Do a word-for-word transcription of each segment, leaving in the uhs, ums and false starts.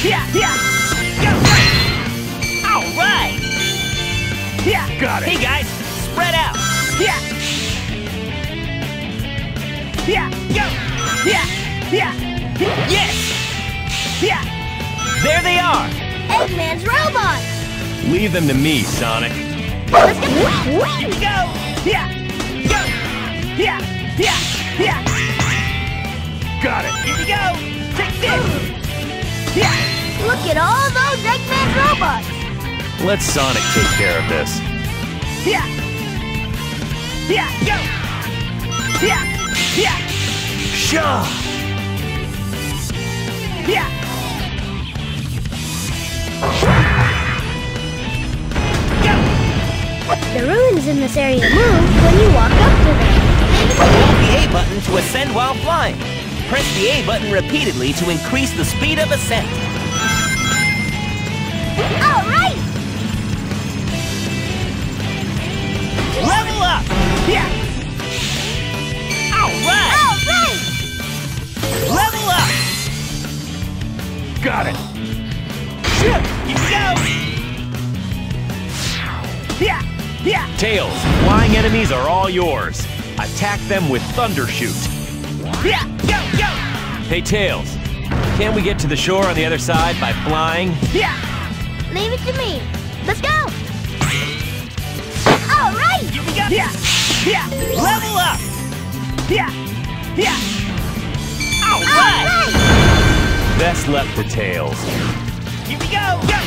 Yeah, yeah. Go, go. All right. Yeah. Got it. Hey guys, spread out. Yeah. Yeah. Go. Yeah. Yeah. Yes. Yeah. There they are. Eggman's robots! Leave them to me, Sonic. Let's get... Here we go. Yeah. Go. Yeah. Yeah. Yeah. Got it. Here we go. Take this. Yeah. Look at all those Eggman robots! Let Sonic take care of this. Yeah. Yeah. Go. Yeah. Yeah. Shaw! Yeah. Go. The ruins in this area move when you walk up to them. Hold the A button to ascend while flying. Press the A button repeatedly to increase the speed of ascent. All right! Level up! Yeah! All right! All right! Level up! Got it. Here we go! Yeah! Yeah! Tails, flying enemies are all yours. Attack them with Thunder Shoot. Yeah! Go! Go! Hey, Tails, can't we get to the shore on the other side by flying? Yeah! Leave it to me. Let's go! All right! Here we go! Yeah! Yeah! Level up! Yeah! Yeah! All All right! right! Best left to Tails. Here we go! Go!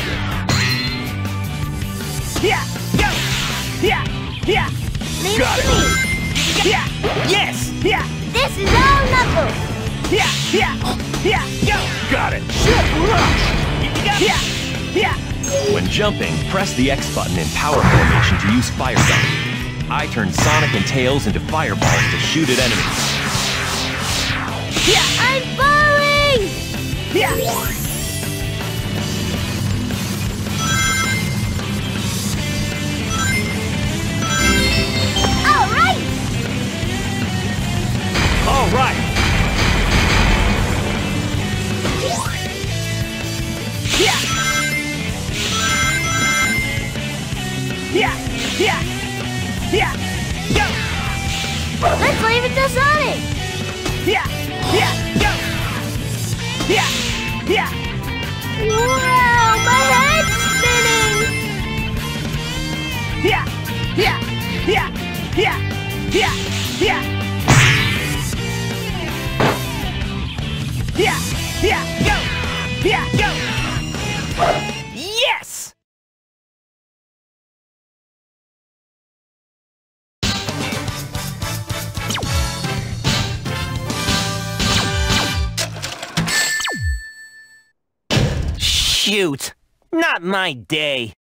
Yeah! Go! Yeah! Yeah! Leave Got it it. to me. Yeah! Yes! Yeah! This is all Knuckles. Yeah! Yeah! Yeah! Go! Got it. Here we go! Yeah! Yeah! When jumping, press the X button in power formation to use Fire Gun. I turn Sonic and Tails into fireballs to shoot at enemies. Yeah! I'm falling! Yeah! All right! All right. Yeah! Yeah! Yeah! Yeah! Go! Let's leave it to Sonic! Yeah! Yeah! Go! Yeah! Yeah! Wow, my head's spinning! Yeah! Yeah! Yeah! Yeah! Yeah! Yeah! Yeah! Yeah! Go! Yeah! Go! Yes! Shoot! Not my day.